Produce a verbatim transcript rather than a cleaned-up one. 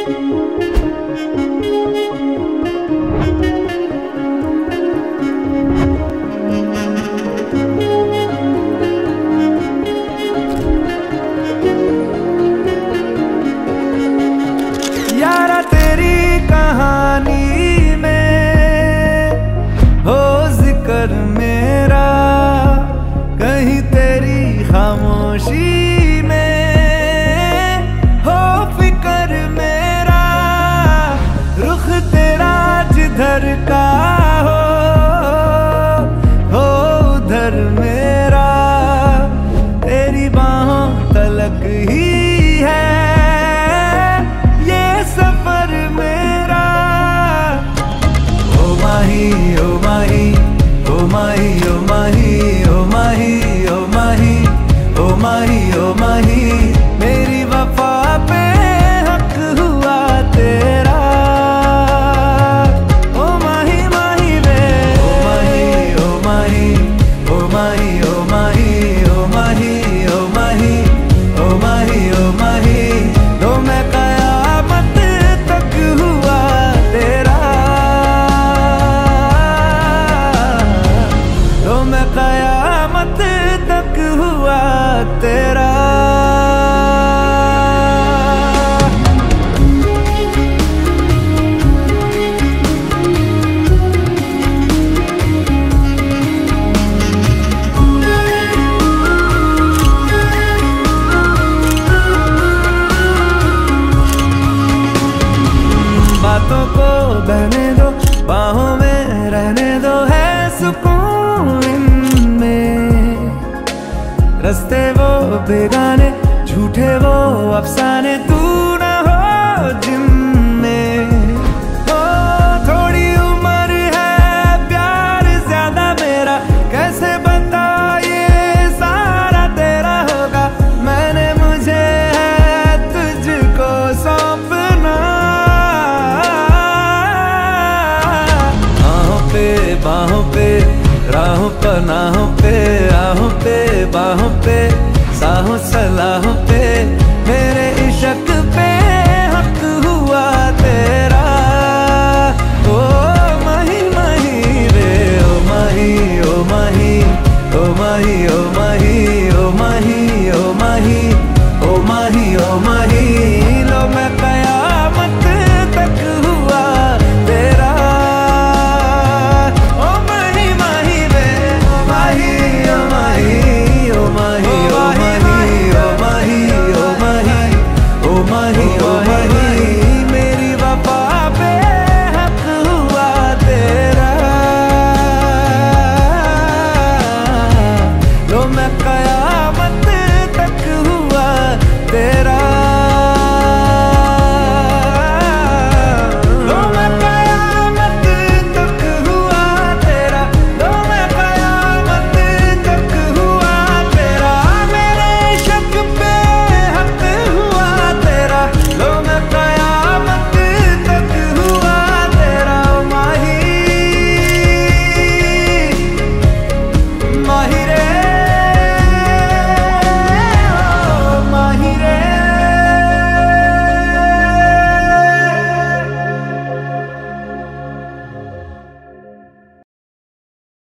मेरा कहीं तेरी खामोशी में हो फिकर मेरा, रुख तेरा जिधर का हो हो उधर मेरा, तेरी बाहों तलक ही है ये सफर मेरा। ओ माही ओ माही ओ माही ओ माही ओ माही ओ माही ओ माही ओ माही, मेरी वफा पे हक हुआ तेरा। ओ माही माही वे ओ माही ओ माही ओ माही ओ माही ओ माही ओ माही ओ माही ओ माही, तो मैं कयामत तक हुआ तेरा, तो मैं कयामत तक हुआ तेरा। बातों को बहने दो, बाहों में रहने दो, है सुकून इनमें। रस्ते वो बेगाने, झूठे वो अफसाने, तू न हो जिनमें। ओ थोड़ी उम्र है, प्यार ज्यादा मेरा, कैसे बता ये सारा तेरा होगा। मैंने मुझे है तुझको सौंपना, बाहों पे राहों पनाहों पे, आहों पे बाहों पे, साहों सलाहों पे, मेरे इश्क पे हक हुआ तेरा। ओ माही माही रे ओ माही ओ माही ओ माही ओ माही ओ माही ओ माही ओ माही ओ माही, लो मैं कयामत तक हुआ तेरा। माही ओ